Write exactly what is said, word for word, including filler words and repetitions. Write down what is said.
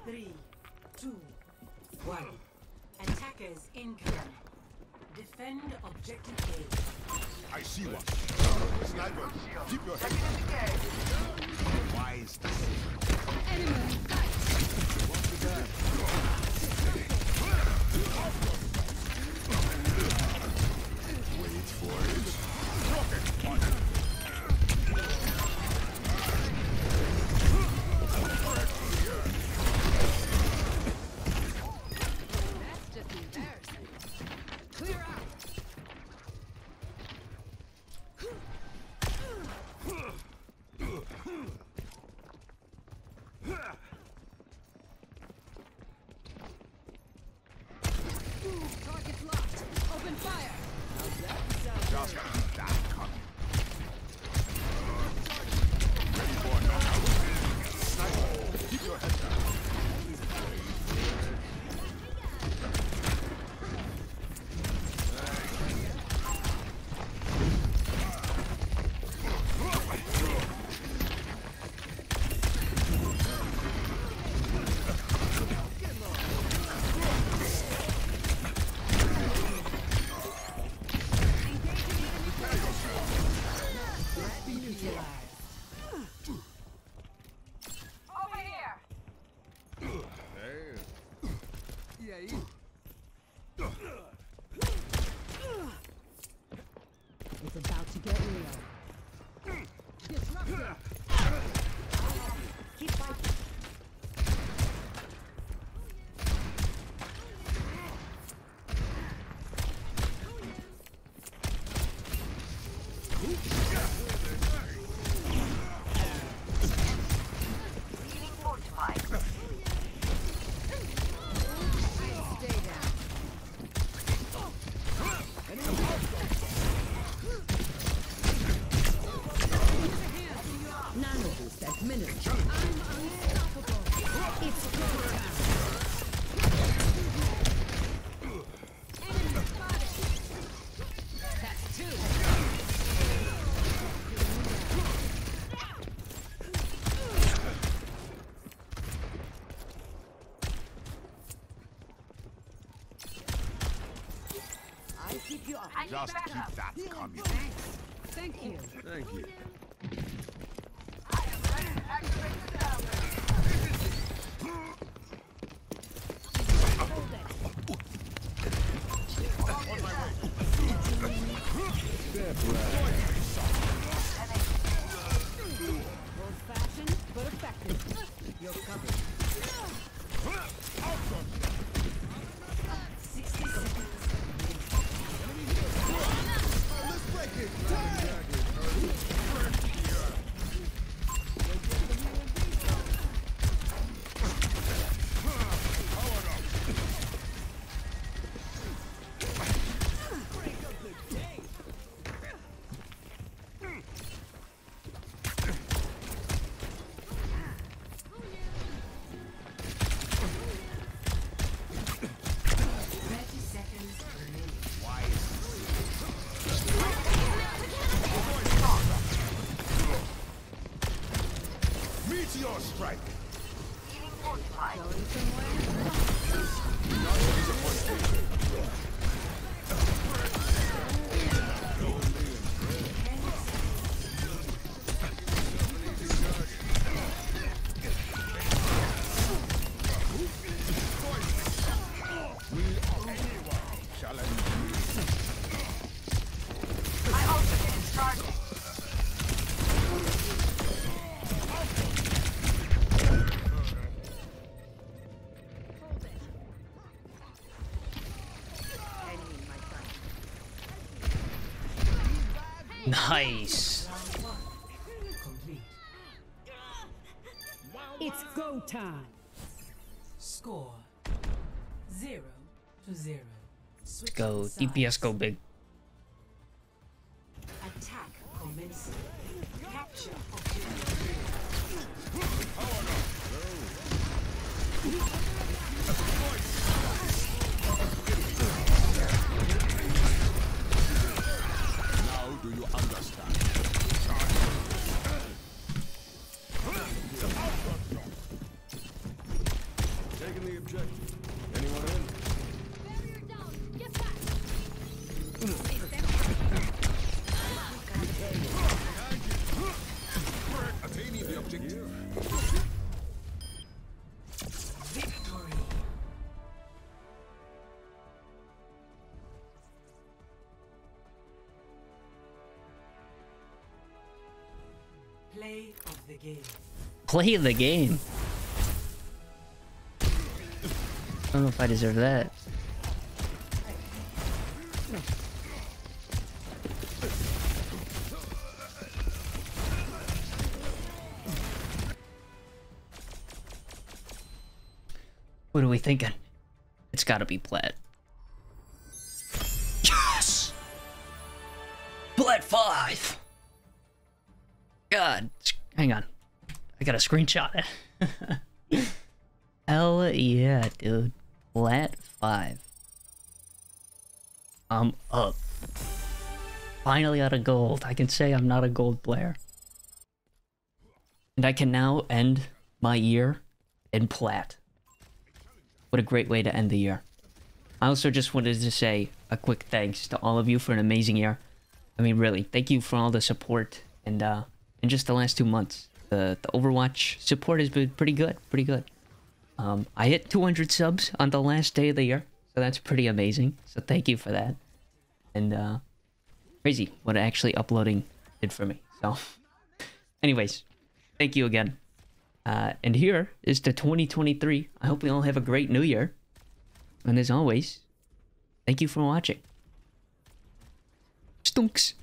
Three, two, one. Attackers incoming. Defend objective A. I see one. Sniper, keep your head. Wise decision. Enemy in sight. Wait for it. Rocket punch. That's just embarrassing. Clear out. Target's locked. Open fire. Just keep that coming. Ready for a knockout. Sniper, keep your head down. It's about to get real. Disruptor. Keep fighting. Stay down. Nano boost at minute. I'm unstoppable. It's go time. Enemy spotted. That's two. I keep you up. Just keep that coming. Thanks. Thank you. Thank you. Old-fashioned, but effective. You're covered. sixty seconds. Let's break it. thirty seconds remaining. Meteor strike. Going somewhere? Not disappointed. Will anyone challenge me? My ultimate is charging. Hold it. Enemy in my sight. Nice. Round one. Complete. It's go time. Score zero to zero. Switch Go. D P S go big. Attack commencing. Capture objective. Now do you understand? taking the objective. Anyone in? Barrier down. Get back. Attaining the objective. Victory. Play of the game. Play the game. I don't know if I deserve that. What are we thinking? It's gotta be Plat. Yes! Plat five! God, hang on. I gotta screenshot it. Hell yeah, dude. Plat five. I'm up. Finally out of gold. I can say I'm not a gold player. And I can now end my year in Plat. What a great way to end the year. I also just wanted to say a quick thanks to all of you for an amazing year. I mean, really, thank you for all the support and uh, in just the last two months. The, the Overwatch support has been pretty good, pretty good. Um, I hit two hundred subs on the last day of the year, so that's pretty amazing. So thank you for that. And uh, crazy what actually uploading did for me. So, anyways, thank you again. Uh, and here is to twenty twenty-three. I hope we all have a great new year. And as always, thank you for watching. Stonks.